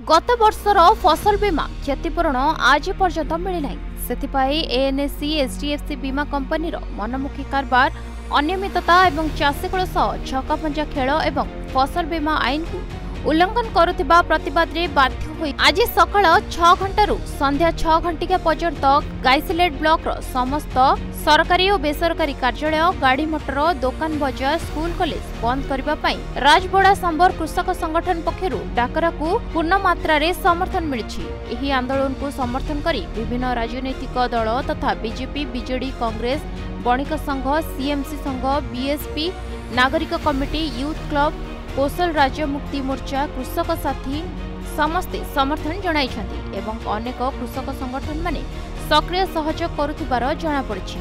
गत वर्षर फसल बीमा क्षतिपूरण आज पर्यंत मिलना से एएनएससी एचडीएफसी बीमा कंपनी मनमुखी कारबार अनियमितता और चाषीकूल सह छकापंजा खेल और फसल बीमा आईन को उल्लंघन करुवा प्रतिवाद में बाध्य होई आज सकाळ 6 घंटारू संध्या 6 घंटिका पर्यंत गाइसिलेट ब्लॉक समस्त सरकारी और बेसरकारी कार्यालय गाड़ी मोटर दुकान बजार स्कूल कॉलेज बंद करने राजबड़ा सांबर कृषक संगठन पक्षर डाकरा को पूर्ण मात्रा रे समर्थन मिली। आंदोलन को समर्थन करी विभिन्न राजनैतिक दल तथा बीजेपी बीजेडी कांग्रेस बणिक संघ सीएमसी संघ बीएसपी नागरिक कमिटी यूथ क्लब कौशल राज्य मुक्ति मोर्चा कृषक साथी समस्ते समर्थन जणाइछन्ति एवं अनेक कृषक संगठन माने सक्रिय सहयोग करुथिबार जणा पड़िछि।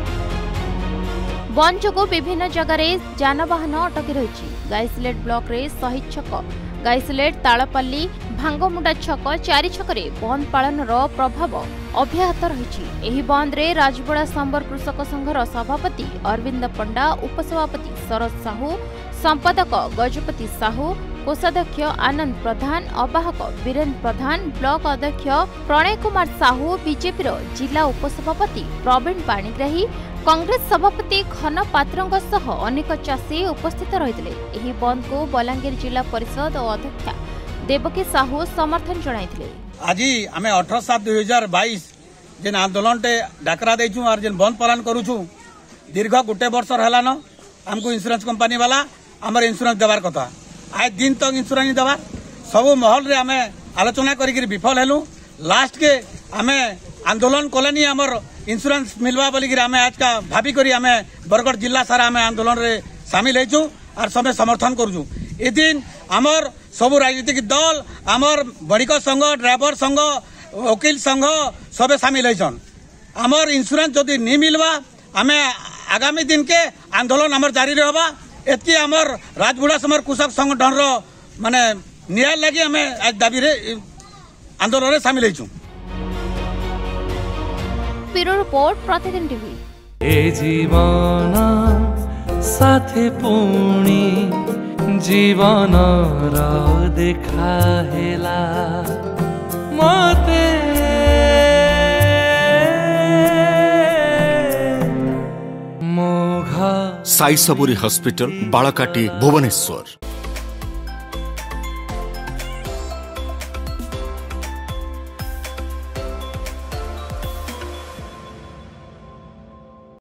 बंद जोगु विभिन्न जगह जानवाहन अटकी रही। गाइसिलेट ब्लॉक रे शहीद छक गाइसिलेट तालपाली भांगमुंडा छक 4 छकरे बंद पालन प्रभाव अब्याहत रही। बंद रे राजबड़ा सांबर कृषक संघर सभापति अरविंद पंडा उपसभापति शरद साहू संपादक गजपति साहू कोषाध्यक्ष आनंद प्रधान अवाहक वीरेन्द्र प्रधान ब्लॉक अध्यक्ष प्रणय कुमार साहू बीजेपी जिला उपसभापति प्रवीण पाणिग्राही कांग्रेस सभापति घन पात्र अनेक चाषी उपस्थित रही। बंद को बलांगीर जिला परिषद और अध्यक्षा देवकी साहू समर्थन जणाइथिले। आज आम 18/7/2022 जेन आंदोलन डाकरा देचु और जेन बंद पालन करूछु दीर्घ गोटे वर्ष रहलान आमको इंश्योरेंस कंपनी वाला आमर इंश्योरेंस देवार कथा आज दिन तक इंश्योरेंस देवार सबु महल रे आमे आलोचना करिक विफल हेलु। लास्ट के आमे आंदोलन कलेनी आमर इंश्योरेंस मिलवा बोलिक आमे आज का भाभी करी आमे बरगढ़ जिला सारा आमे आंदोलन रे शामिल हेचु और सब समर्थन करूछु। ए दिन आमर सबु राजनीतिक दल आमर बणिक संघ ड्राइवर संघ वकील संघ सब शामिल हेछन। आमर इंश्योरेंस जदि नहीं मिलवा आमे आगामी दिन के आंदोलन आमर जारी रहबा। एतकी आमर राजबुड़ा समर कृषक संगठन माने न्याय लगी आमे आज दाबी रे आंदोलन रे शामिल हेछू। Bureau report Pratidin TV. ए जीवन साथे पुणी जीवन रा देखा हेला मते साई सबुरी हॉस्पिटल बालकाटी भुवनेश्वर।